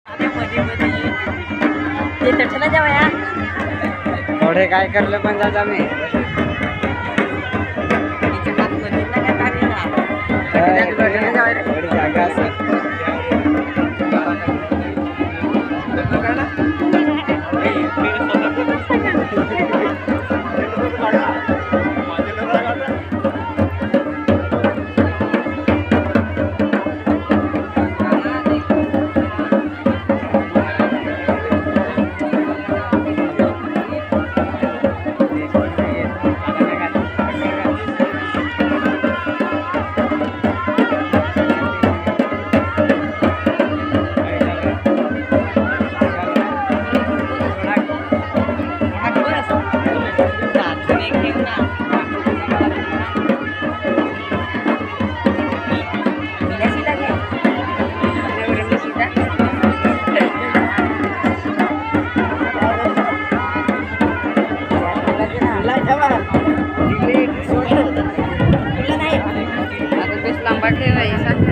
चला जाऊ या थोडे काय करलं पण जाता मी थोडी जागा असत lambat ya,